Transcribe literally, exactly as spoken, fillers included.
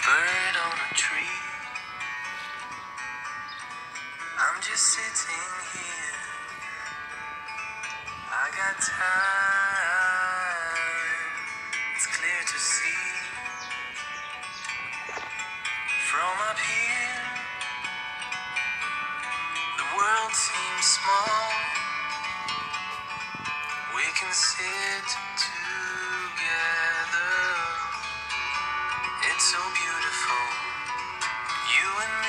bird on a tree. I'm just sitting here. I got time. It's clear to see. From up here, the world seems small. We can sit together. It's so beautiful, you and me.